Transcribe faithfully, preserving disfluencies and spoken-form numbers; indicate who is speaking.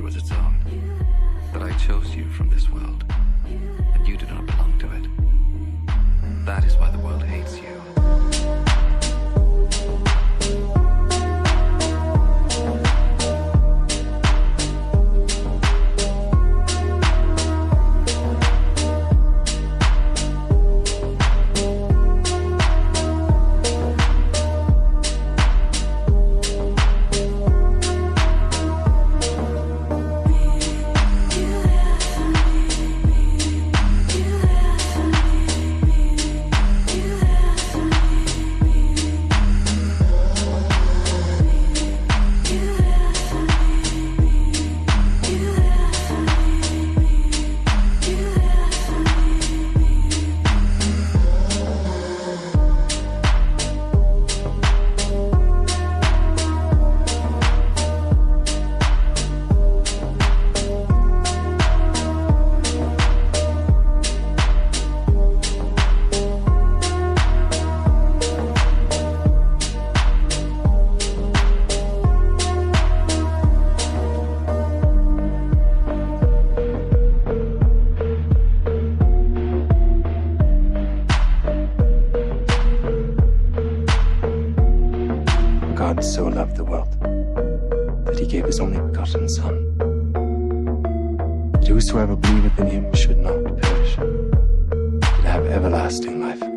Speaker 1: you as its own. But I chose you from this world, and you do not belong to it. That is why the world hates you.
Speaker 2: God so loved the world that he gave his only begotten Son, that whosoever believeth in him should not perish, but have everlasting life.